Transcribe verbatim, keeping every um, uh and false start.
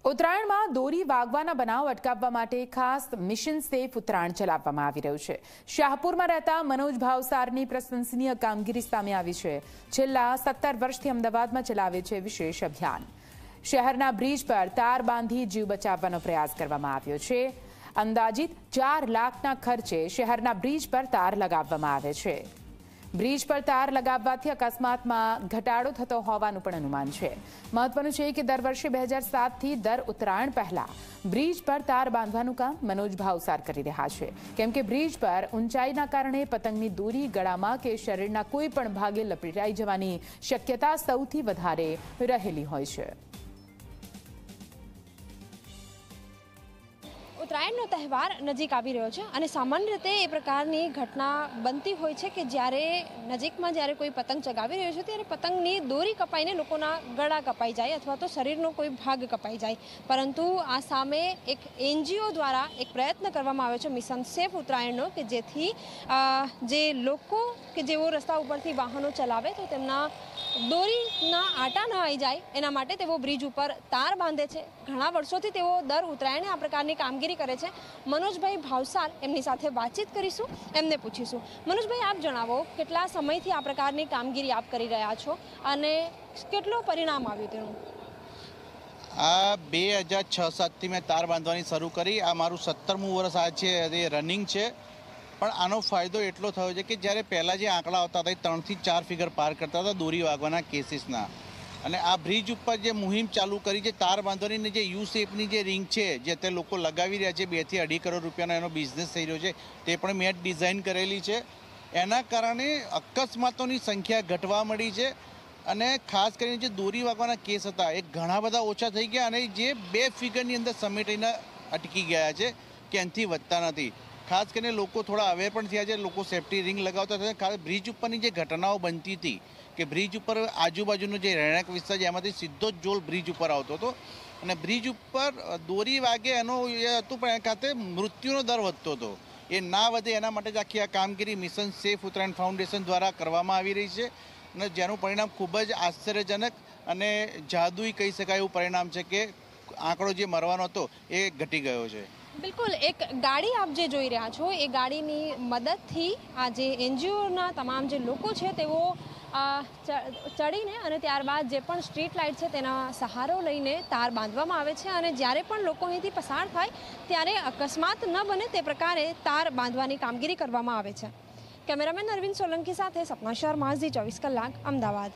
ઉત્તરાયણમાં દોરી વાગવાના બનાવ અટકાવવા માટે ખાસ મિશન સેફ ઉત્તરાયણ ચલાવવામાં આવી રહ્યું છે। શાહપુરમાં રહેતા મનોજ ભાવસારની પ્રશંસનીય કામગીરી સામે આવી છે। છેલ્લા સત્તર વર્ષથી અમદાવાદમાં ચલાવે છે વિશેષ અભિયાન। શહેરના બ્રિજ પર તાર બાંધી જીવ બચાવવાનો પ્રયાસ કરવામાં આવ્યો છે। અંદાજિત ચાર લાખના ખર્ચે શહેરના બ્રિજ પર તાર લગાવવામાં આવે છે। બ્રિજ પર તાર લગાવવાથી અકસ્માતમાં ઘટાડો થતો હોવાનું પણ અનુમાન છે। મહત્વનું છે કે દર વર્ષે બે હજાર સાતથી દર ઉત્તરાયણ પહેલા બ્રિજ પર તાર બાંધવાનું કામ મનોજ ભાવસાર કરી રહ્યા છે, કેમ કે બ્રિજ પર ઊંચાઈના કારણે પતંગની દોરી ગળામાં કે શરીરના કોઈ પણ ભાગે લપેટાઈ જવાની શક્યતા સૌથી વધારે રહેલી હોય છે। ઉત્તરાયણનો તહેવાર નજીક આવી રહ્યો છે અને સામાન્ય રીતે એ પ્રકારની ઘટના બનતી હોય છે કે જ્યારે નજીકમાં જ્યારે કોઈ પતંગ ચગાવી રહ્યો છે ત્યારે પતંગની દોરી કપાઈને લોકોના ગળા કપાઈ જાય અથવા તો શરીરનો કોઈ ભાગ કપાઈ જાય, પરંતુ આ સામે એક એનજીઓ દ્વારા એક પ્રયત્ન કરવામાં આવ્યો છે મિશન સેફ ઉત્તરાયણનો, કે જેથી જે લોકો કે જેઓ રસ્તા ઉપરથી વાહનો ચલાવે તો તેમના દોરીના આટા ન આવી જાય એના માટે તેઓ બ્રિજ ઉપર તાર બાંધે છે। ઘણા વર્ષોથી તેઓ દર ઉત્તરાયણે આ પ્રકારની કામગીરી કરે છે। મનોજભાઈ ભાવસાર એમની સાથે વાતચીત કરીશું, એમને પૂછીશું। મનોજભાઈ, આપ જણાવો, કેટલા સમયથી આ પ્રકારની કામગીરી આપ કરી રહ્યા છો અને કેટલું પરિણામ આવ્યું તેનું? આ બે હજાર છ સાતથી મેં તાર બાંધવાની શરૂ કરી। આ મારું સત્તરમું વર્ષ આ છે એ રનિંગ છે। પણ આનો ફાયદો એટલો થયો છે કે જ્યારે પહેલાં જે આંકડા આવતા હતા એ ત્રણથી ચાર ફિગર પાર કરતા હતા દોરી વાગવાના કેસીસના, અને આ બ્રિજ ઉપર જે મુહિમ ચાલુ કરી છે તાર બાંધવાની, જે યુ શેપની જે રિંગ છે જે અત્યારે લોકો લગાવી રહ્યા છે, બે થી અઢી કરોડ રૂપિયાનો એનો બિઝનેસ થઈ રહ્યો છે, તે પણ મેં ડિઝાઇન કરેલી છે। એના કારણે અકસ્માતોની સંખ્યા ઘટવા મળી છે અને ખાસ કરીને જે દોરી વાગવાના કેસ હતા એ ઘણા બધા ઓછા થઈ ગયા અને જે બે ફિગરની અંદર સમેટીને અટકી ગયા છે કે એનાથી વધતા નથી। ખાસ કરીને લોકો થોડા અવેર પણ થયા છે, લોકો સેફ્ટી રિંગ લગાવતા થયા। ખાસ બ્રિજ ઉપરની જે ઘટનાઓ બનતી હતી કે બ્રિજ ઉપર આજુબાજુનો જે રહેણાંક વિસ્તાર છે એમાંથી સીધો જ જોલ બ્રિજ ઉપર આવતો હતો અને બ્રિજ ઉપર દોરી વાગે એનો એ હતું, પણ એ ખાતે મૃત્યુનો દર વધતો હતો। એ ના વધે એના માટે જ આખી આ કામગીરી મિશન સેફ ઉત્તરાયણ ફાઉન્ડેશન દ્વારા કરવામાં આવી રહી છે અને જેનું પરિણામ ખૂબ જ આશ્ચર્યજનક અને જાદુઈ કહી શકાય એવું પરિણામ છે કે આંકડો જે મરવાનો હતો એ ઘટી ગયો છે। બિલકુલ, એક ગાડી આપ જે જોઈ રહ્યા છો એ ગાડીની મદદથી આ જે એનજીઓના તમામ જે લોકો છે તેઓ ચડીને અને ત્યારબાદ જે પણ સ્ટ્રીટ લાઇટ છે તેના સહારો લઈને તાર બાંધવામાં આવે છે અને જ્યારે પણ લોકો અહીંથી પસાર થાય ત્યારે અકસ્માત ન બને તે પ્રકારે તાર બાંધવાની કામગીરી કરવામાં આવે છે। કેમેરામેન અરવિંદ સોલંકી સાથે સપના શર્મા, ઝી ચોવીસ કલાક, અમદાવાદ।